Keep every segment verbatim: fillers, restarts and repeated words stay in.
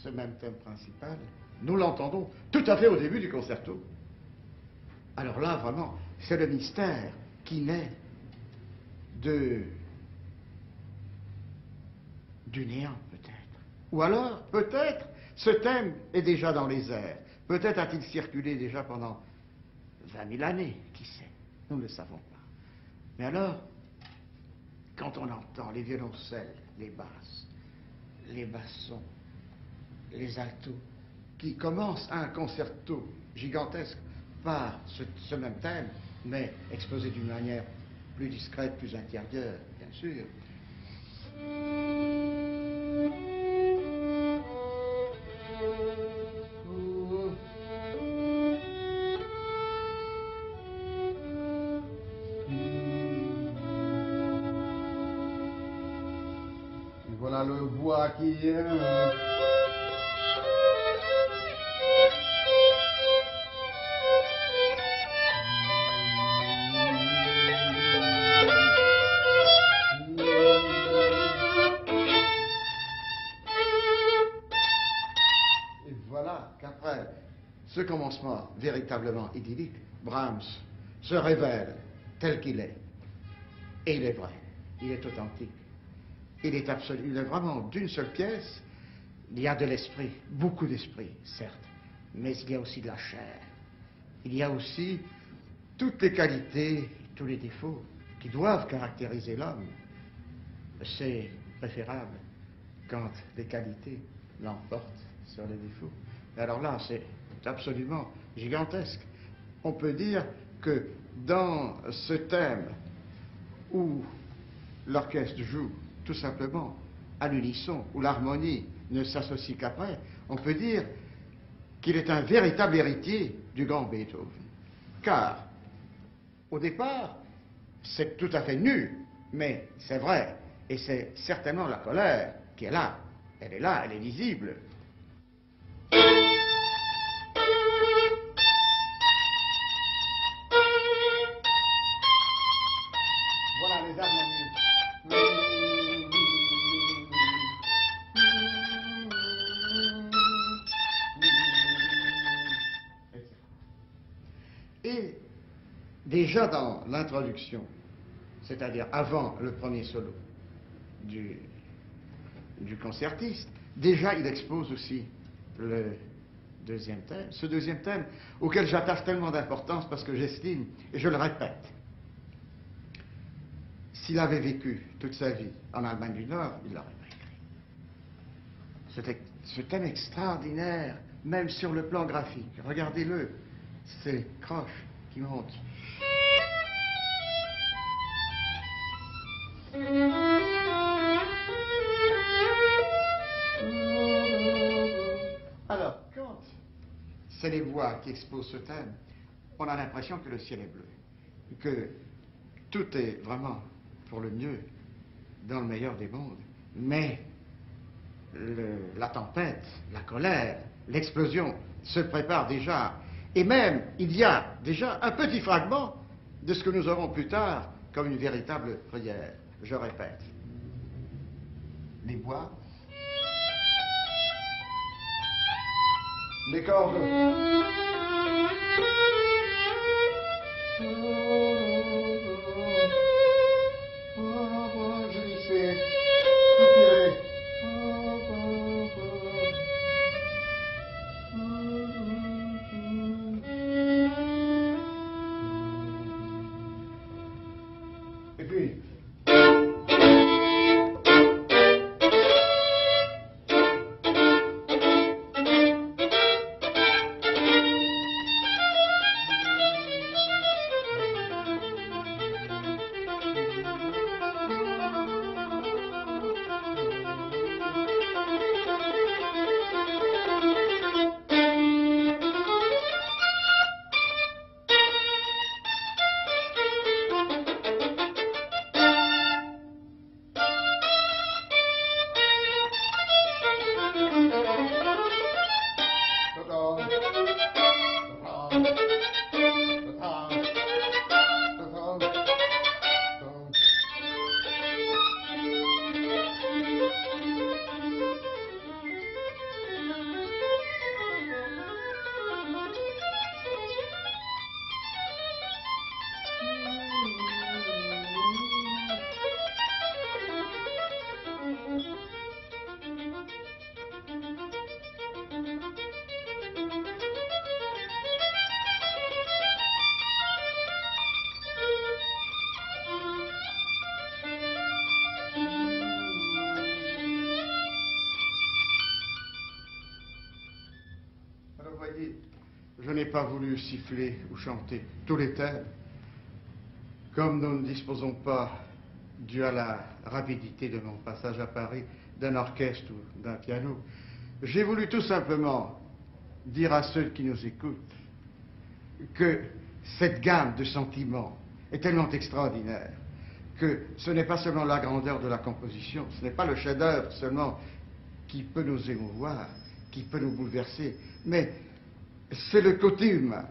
ce même thème principal, nous l'entendons tout à fait au début du concerto. Alors là, vraiment, c'est le mystère qui naît de... du néant, peut-être. Ou alors, peut-être, ce thème est déjà dans les airs. Peut-être a-t-il circulé déjà pendant vingt mille années, qui sait. Nous ne le savons pas. Mais alors, quand on entend les violoncelles, les basses, les bassons, les altos, qui commencent un concerto gigantesque par ce, ce même thème, mais exposé d'une manière plus discrète, plus intérieure, bien sûr. Et voilà le bois qui est... Ce commencement véritablement idyllique, Brahms se révèle tel qu'il est. Et il est vrai, il est authentique. Il est absolu, il est vraiment d'une seule pièce. Il y a de l'esprit, beaucoup d'esprit, certes, mais il y a aussi de la chair. Il y a aussi toutes les qualités, tous les défauts qui doivent caractériser l'homme. C'est préférable quand les qualités l'emportent sur les défauts. Et alors là, c'est absolument gigantesque. On peut dire que dans ce thème où l'orchestre joue tout simplement à l'unisson, où l'harmonie ne s'associe qu'après, on peut dire qu'il est un véritable héritier du grand Beethoven. Car, au départ, c'est tout à fait nu, mais c'est vrai, et c'est certainement la colère qui est là. Elle est là, elle est visible. Voilà les harmonies. Et déjà dans l'introduction, c'est-à-dire avant le premier solo du, du concertiste, déjà il expose aussi le deuxième thème, ce deuxième thème auquel j'attache tellement d'importance parce que j'estime, et je le répète, s'il avait vécu toute sa vie en Allemagne du Nord, il l'aurait pas écrit. Ce thème extraordinaire, même sur le plan graphique, regardez-le, ces croches qui montent. Alors, quand c'est les voix qui exposent ce thème, on a l'impression que le ciel est bleu, que tout est vraiment pour le mieux, dans le meilleur des mondes. Mais le, la tempête, la colère, l'explosion se prépare déjà. Et même, il y a déjà un petit fragment de ce que nous aurons plus tard comme une véritable prière. Je répète. Les bois, les cordes, je dis c'est soupiré. Et puis pas voulu siffler ou chanter tous les thèmes. Comme nous ne disposons pas, dû à la rapidité de mon passage à Paris, d'un orchestre ou d'un piano, j'ai voulu tout simplement dire à ceux qui nous écoutent que cette gamme de sentiments est tellement extraordinaire que ce n'est pas seulement la grandeur de la composition, ce n'est pas le chef-d'œuvre seulement qui peut nous émouvoir, qui peut nous bouleverser, mais c'est le côté humain.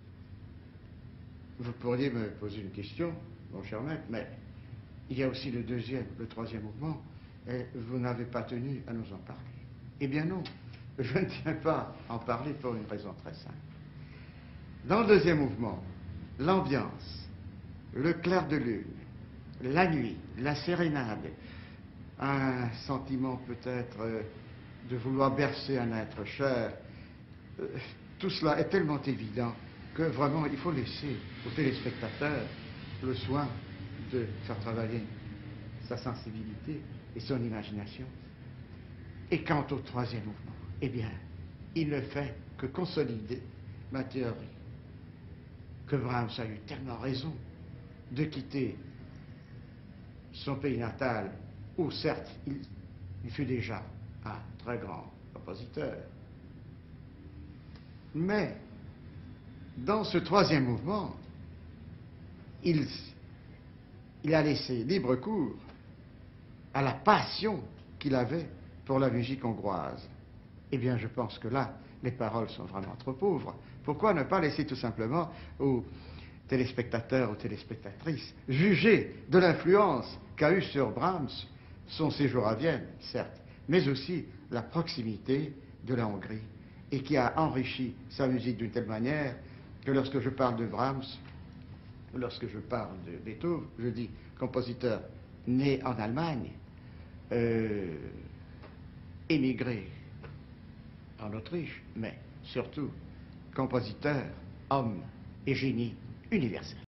Vous pourriez me poser une question, mon cher maître, mais il y a aussi le deuxième, le troisième mouvement, et vous n'avez pas tenu à nous en parler. Eh bien non, je ne tiens pas à en parler pour une raison très simple. Dans le deuxième mouvement, l'ambiance, le clair de lune, la nuit, la sérénade, un sentiment peut-être euh, de vouloir bercer un être cher, euh, tout cela est tellement évident que vraiment il faut laisser au téléspectateur le soin de faire travailler sa sensibilité et son imagination. Et quant au troisième mouvement, eh bien, il ne fait que consolider ma théorie que Brahms a eu tellement raison de quitter son pays natal, où certes il, il fut déjà un très grand compositeur, mais dans ce troisième mouvement, il, il a laissé libre cours à la passion qu'il avait pour la musique hongroise. Eh bien, je pense que là, les paroles sont vraiment trop pauvres. Pourquoi ne pas laisser tout simplement aux téléspectateurs, aux téléspectatrices, juger de l'influence qu'a eu sur Brahms son séjour à Vienne, certes, mais aussi la proximité de la Hongrie, et qui a enrichi sa musique d'une telle manière que lorsque je parle de Brahms, lorsque je parle de Beethoven, je dis compositeur né en Allemagne, euh, émigré en Autriche, mais surtout compositeur, homme et génie universel.